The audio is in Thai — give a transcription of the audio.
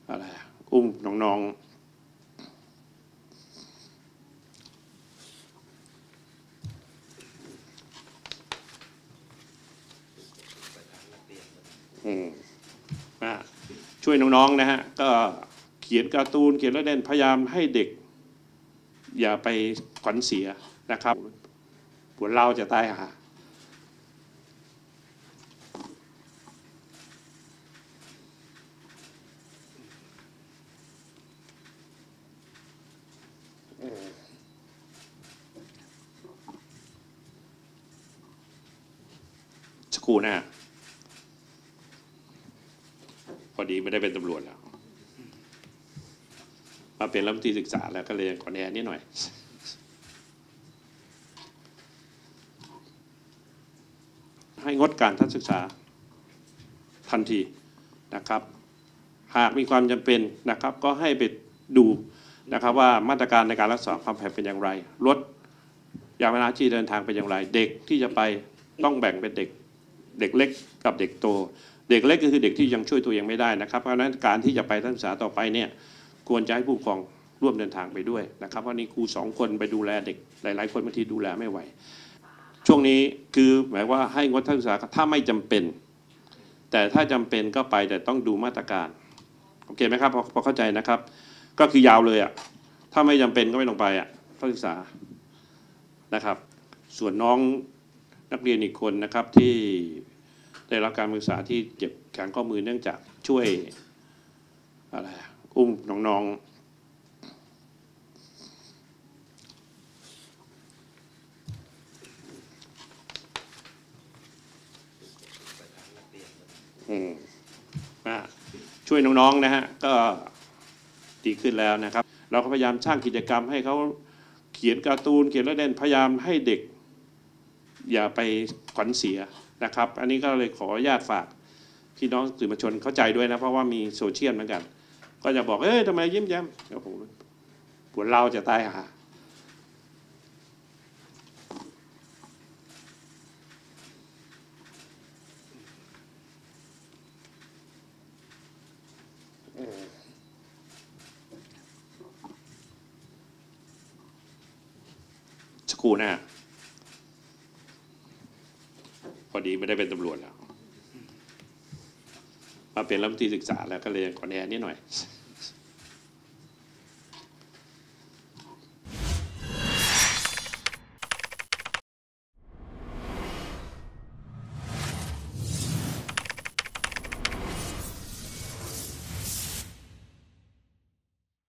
อะไรอุ้มน้องช่วยน้องๆนะฮะก็เขียนการ์ตูนเขียนแล้วเล่นพยายามให้เด็กอย่าไปขวัญเสียนะครับปวดเราจะตายหาสักครู่นะพอดีไม่ได้เป็นตำรวจแล้วมาเป็นรัฐมนตรีศึกษาแล้วก็เลยขอแนะนิดหน่อยให้งดการทัศนศึกษาทันทีนะครับหากมีความจำเป็นนะครับก็ให้ไปดูนะครับว่ามาตรการในการรักษาความปลอดภัยเป็นอย่างไรลดระยะเวลาที่เดินทางเป็นอย่างไรเด็กที่จะไปต้องแบ่งเป็นเด็กเล็กกับเด็กโตเด็กเล็กก็คือเด็กที่ยังช่วยตัวเองไม่ได้นะครับเพราะฉะนั้นการที่จะไปทัศนศึกษาต่อไปเนี่ยควรจะให้ผู้ปกครองร่วมเดินทางไปด้วยนะครับเพราะนี่ครู2 คนไปดูแลเด็กหลายๆคนบางทีดูแลไม่ไหวช่วงนี้คือหมายว่าให้งดทัศนศึกษาถ้าไม่จำเป็นแต่ถ้าจำเป็นก็ไปแต่ต้องดูมาตรการโอเคไหมครับพอเข้าใจนะครับก็คือยาวเลยอ่ะถ้าไม่จำเป็นก็ไม่ลงไปอ่ะทัศนศึกษานะครับส่วนน้องนักเรียนอีกคนนะครับที่ได้รับการศึกษาที่เจ็บแขนข้อมือเนื่องจากช่วยอะไรอุ้มน้องช่วยน้องๆนะฮะก็ดีขึ้นแล้วนะครับเราก็พยายามสร้างกิจกรรมให้เขาเขียนการ์ตูนเขียนแล้วเล่นพยายามให้เด็กอย่าไปขวัญเสียนะครับอันนี้ก็เลยขออนุญาตฝากพี่น้องสื่อมวลชนเข้าใจด้วยนะเพราะว่ามีโซเชียลเหมือนกันก็จะบอกทำไมยิ้มแย้มโอ้โหปวดเราจะตายหาสักครู่นะพอดีไม่ได้เป็นตำรวจแล้วมาเป็นรัฐมนตรีศึกษาแล้วก็เลยขอแนะนิดหน่อย